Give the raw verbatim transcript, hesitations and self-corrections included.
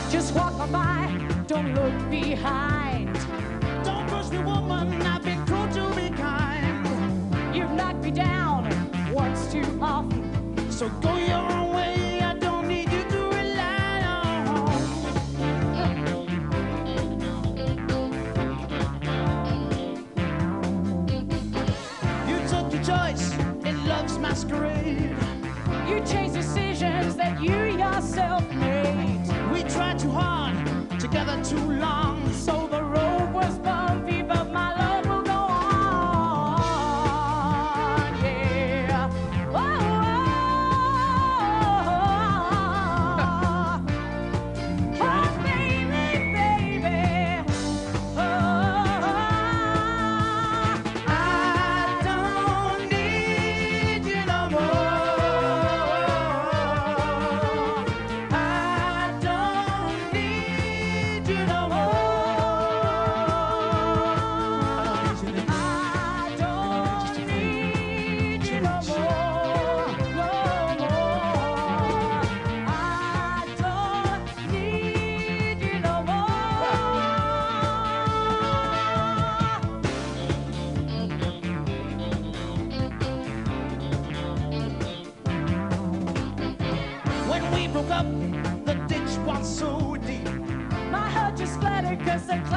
Just walk on by, don't look behind. Don't push me, woman, I've been cruel to be kind. You've knocked me down once too often. So go your own way, I don't need you to rely on. You took your choice in love's masquerade. You chase decisions that you yourself made. We tried too hard, together too long. So the road was bumpy, but my love will go on, yeah. Oh, oh, oh, oh baby, baby. Oh, I don't need you no more. I don't need you no more. I don't need you no more, no more. I don't need you no more. When we broke up, the ditch was so deep. My heart just fluttered 'cause I